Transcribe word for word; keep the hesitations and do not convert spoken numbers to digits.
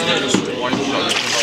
那个水完全不晓得。